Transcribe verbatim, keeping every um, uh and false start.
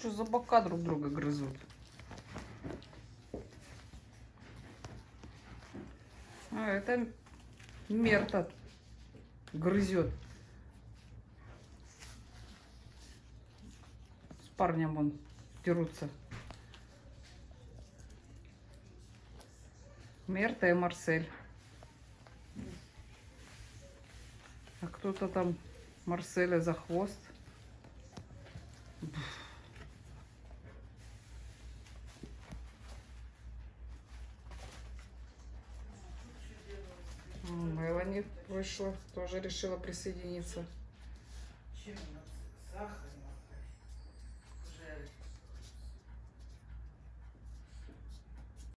что за бока друг друга грызут? А это Мерта грызет. С парнем он дерутся. Мерта и Марсель. А кто-то там Марселя за хвост. Мелани вышла, тоже решила присоединиться.